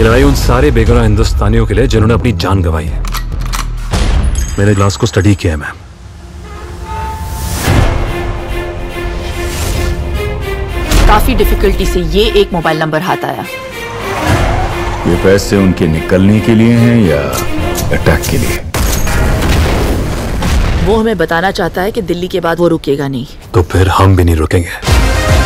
ये लड़ाई उन सारे बेगुनाह हिंदुस्तानियों के लिए जिन्होंने अपनी जान गंवाई है। मैंने ग्लास को स्टडी किया है मैम। काफी डिफिकल्टी से ये एक मोबाइल नंबर हाथ आया। ये पैसे उनके निकलने के लिए हैं या अटैक के लिए? वो हमें बताना चाहता है कि दिल्ली के बाद वो रुकेगा नहीं। तो फिर हम भी नहीं रुकेंगे।